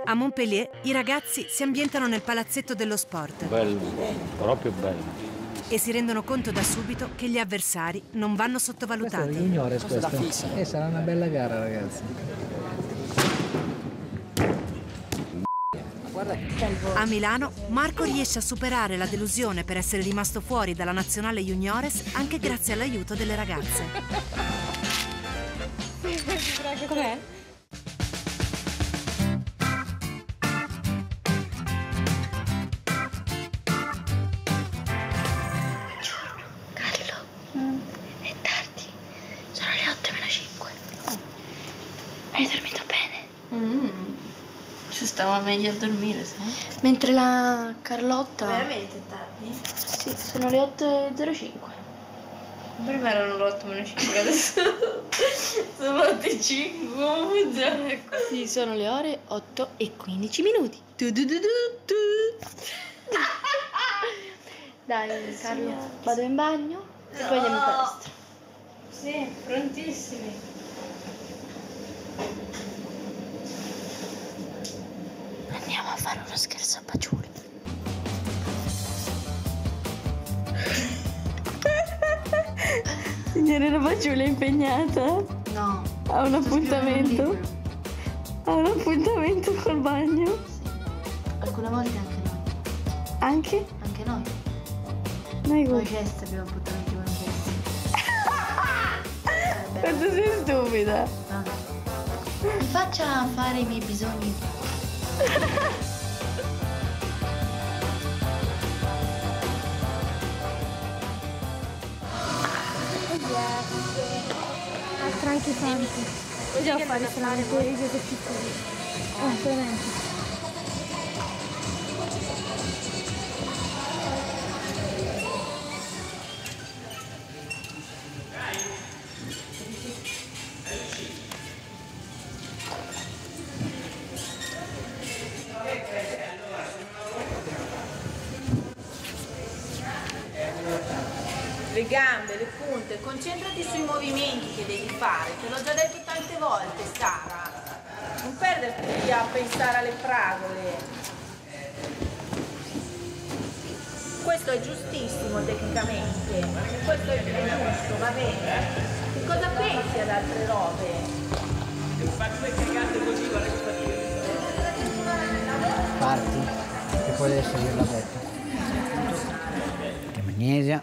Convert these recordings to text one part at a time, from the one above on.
A Montpellier i ragazzi si ambientano nel palazzetto dello sport. Bello, proprio bello. E si rendono conto da subito che gli avversari non vanno sottovalutati. Questo è Juniores, questo. Sarà una bella gara, ragazzi. A Milano, Marco riesce a superare la delusione per essere rimasto fuori dalla nazionale Juniores anche grazie all'aiuto delle ragazze. Com'è? È tardi, sono le 8:05. Hai dormito bene? Se stavo meglio a dormire, sai? Mentre la Carlotta... Veramente tardi? Sì, sono le 8:05. Per me erano le 8:05, adesso sono le 8:05. Sì, sono le ore 8:15 minuti. Dai, Carlo, vado in bagno e poi andiamo in palestra. Sì, prontissimi. Andiamo a fare uno scherzo a Paciuli. Signorina Paciuli è impegnata? No. Ha un appuntamento? Ha un appuntamento col bagno? Sì. Alcune volte anche noi. Anche? Anche noi. Noi Noi come? ceste abbiamo appuntamenti con i cesti. Quanto sei stupida? No. Mi faccia fare i miei bisogni. Tranquillamente. Già fare solamente gli esercizi. Veramente. Le gambe, le punte, concentrati sui movimenti che devi fare, te l'ho già detto tante volte, Sara. Non perderti via a pensare alle fragole. Questo è giustissimo tecnicamente, questo è giusto, va bene. Che cosa pensi ad altre robe? Parti, che può essere la betta. Magnesia.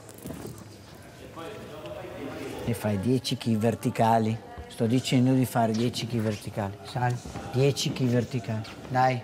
E fai 10 kg verticali. Sto dicendo di fare 10 kg verticali. Sali. 10 kg verticali. Dai.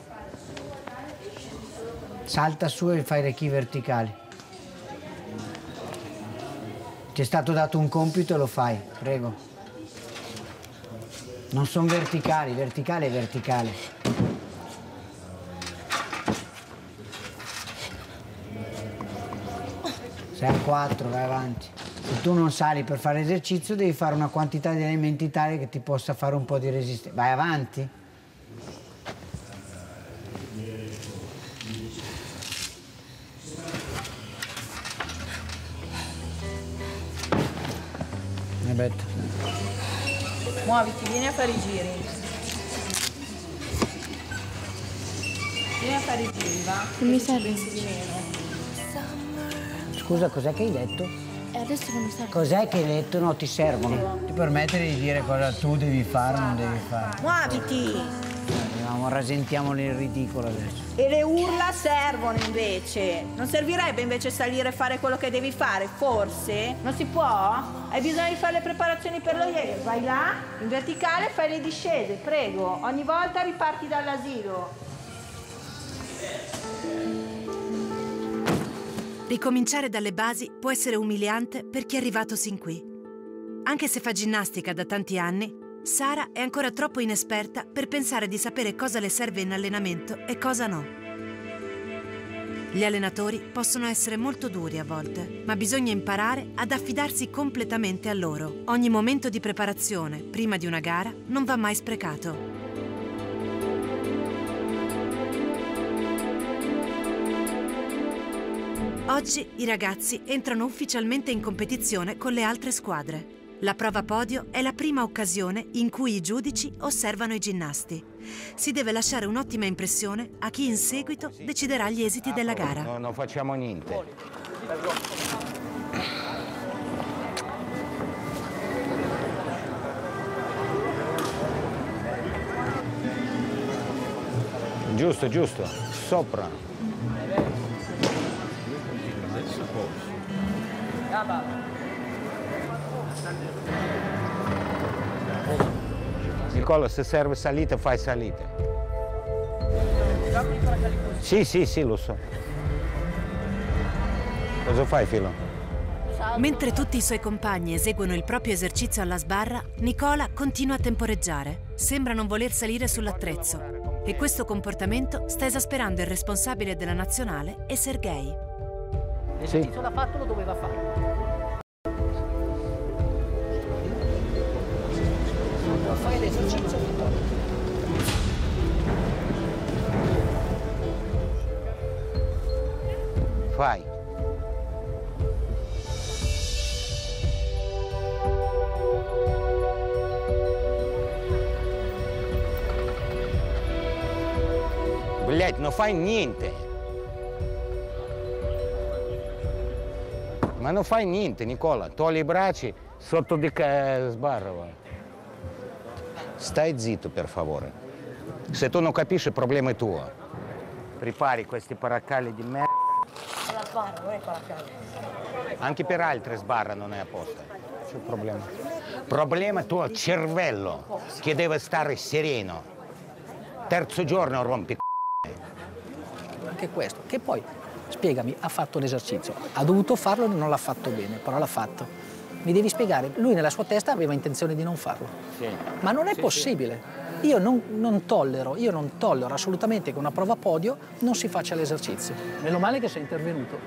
Salta su e fai le kg verticali. Ti è stato dato un compito e lo fai, prego. Non sono verticali, verticale è verticale. Sei a 4, vai avanti. Se tu non sali per fare esercizio, devi fare una quantità di elementi tale che ti possa fare un po' di resistenza. Vai avanti. Aspetta. Muoviti, vieni a fare i giri. Vieni a fare i giri, va? Non mi serve. Scusa, cos'è che hai detto? E adesso non mi serve. Cos'è che hai detto? No, ti servono. Ti permettere di dire cosa tu devi fare o non devi fare. Muoviti! Rasentiamo il ridicolo adesso. E le urla servono invece. Non servirebbe invece salire e fare quello che devi fare, forse? Non si può? Hai bisogno di fare le preparazioni per lo yoga. Vai là, in verticale, fai le discese, prego. Ogni volta riparti dall'asilo. Ricominciare dalle basi può essere umiliante per chi è arrivato sin qui. Anche se fa ginnastica da tanti anni, Sara è ancora troppo inesperta per pensare di sapere cosa le serve in allenamento e cosa no. Gli allenatori possono essere molto duri a volte, ma bisogna imparare ad affidarsi completamente a loro. Ogni momento di preparazione, prima di una gara, non va mai sprecato. Oggi i ragazzi entrano ufficialmente in competizione con le altre squadre. La prova podio è la prima occasione in cui i giudici osservano i ginnasti. Si deve lasciare un'ottima impressione a chi in seguito deciderà gli esiti della gara. No, non facciamo niente. Giusto, giusto, sopra. Nicola, se serve salita, fai salita. Sì, lo so. Cosa fai, Filo? Mentre tutti i suoi compagni eseguono il proprio esercizio alla sbarra, Nicola continua a temporeggiare. Sembra non voler salire sull'attrezzo. E questo comportamento sta esasperando il responsabile della nazionale e Sergei. L'esercizio l'ha fatto, lo doveva fare. Fai l'esercizio. Fai. Блядь, non fai niente. Ma non fai niente, Nicola. Togli i bracci sotto di sbarra. Stai zitto, per favore. Se tu non capisci, il problema è tuo. Prepari questi paracalli di merda. La sbarra, non è paracadute. Anche per altri sbarra non è apposta. C'è un problema. Il problema è tuo cervello, che deve stare sereno. Terzo giorno rompi Anche questo, che poi, spiegami, ha fatto l'esercizio, ha dovuto farlo e non l'ha fatto bene, però l'ha fatto. Mi devi spiegare, lui nella sua testa aveva intenzione di non farlo. Sì. Ma non è possibile. Io non tollero assolutamente che una prova podio non si faccia l'esercizio. Meno male che sei intervenuto.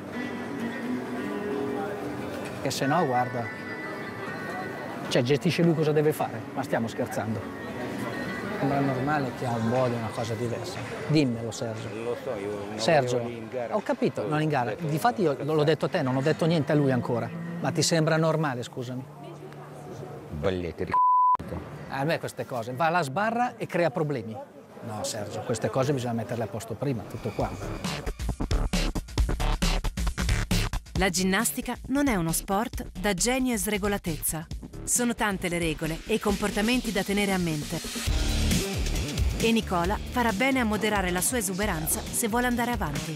Che se no, guarda, cioè gestisce lui cosa deve fare, ma stiamo scherzando. Sembra normale che ha un body, una cosa diversa. Dimmelo, Sergio. Lo so, io non Sergio, in gara. ho capito, non in gara. Difatti io l'ho detto a te, non ho detto niente a lui ancora. Ma ti sembra normale, scusami? Bagliette di A me queste cose, va alla sbarra e crea problemi. No, Sergio, queste cose bisogna metterle a posto prima, tutto qua. La ginnastica non è uno sport da genio e sregolatezza. Sono tante le regole e i comportamenti da tenere a mente. E Nicola farà bene a moderare la sua esuberanza se vuole andare avanti.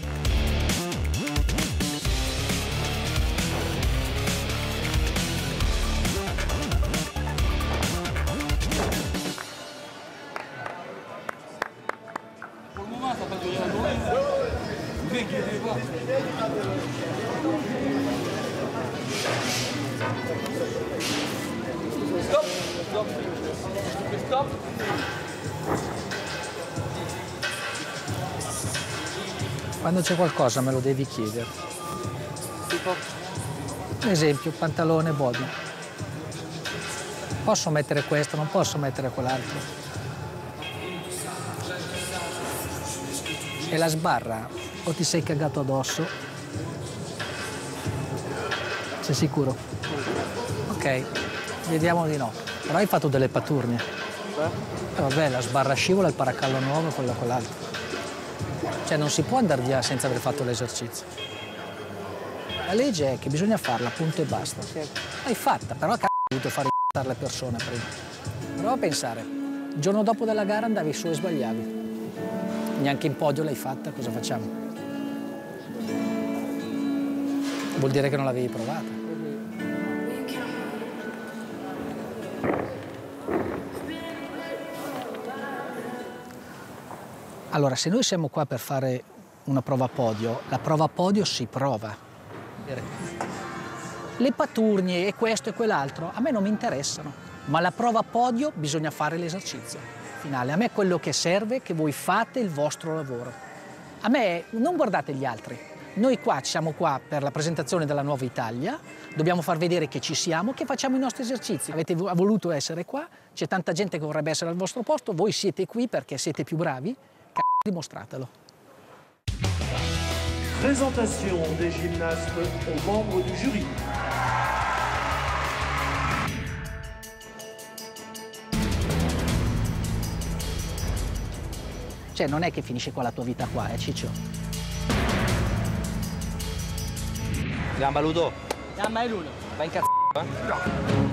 Quando c'è qualcosa me lo devi chiedere. Tipo? Ad esempio, pantalone body. Posso mettere questo, non posso mettere quell'altro. E la sbarra, o ti sei cagato addosso? Sei sicuro? Ok, vediamo di no. Però hai fatto delle paturnie. Vabbè, la sbarra scivola, il paracallo nuovo, quello quell'altro. Cioè non si può andare via senza aver fatto l'esercizio. La legge è che bisogna farla, punto e basta. L'hai fatta, però hai dovuto fare le persone prima. Prova a pensare, il giorno dopo della gara andavi su e sbagliavi. Neanche in podio l'hai fatta, cosa facciamo? Vuol dire che non l'avevi provata. Allora, se noi siamo qua per fare una prova podio, la prova podio si prova. Le paturnie e questo e quell'altro a me non mi interessano, ma la prova podio bisogna fare l'esercizio finale. A me è quello che serve, che voi fate il vostro lavoro. A me non guardate gli altri. Noi qua siamo qua per la presentazione della Nuova Italia, dobbiamo far vedere che ci siamo, che facciamo i nostri esercizi. Avete voluto essere qua, c'è tanta gente che vorrebbe essere al vostro posto, voi siete qui perché siete più bravi. Dimostratelo. Présentation des gymnastes aux membres du jury. Cioè non è che finisce qua la tua vita qua, Ciccio. Gamba Ludo. Gamba e Ludo. Vai in cazzo, eh?